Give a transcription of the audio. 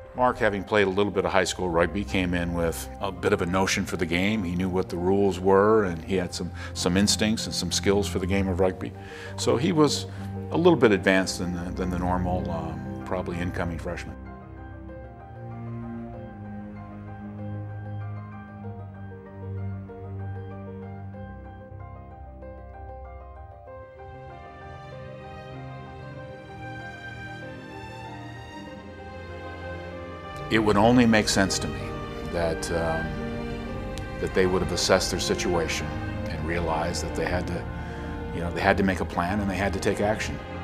Mark, having played a little bit of high school rugby, came in with a bit of a notion for the game. He knew what the rules were, and he had some instincts and some skills for the game of rugby. So he was a little bit advanced than the normal, probably incoming freshman. It would only make sense to me that they would have assessed their situation and realized that they had to make a plan and they had to take action.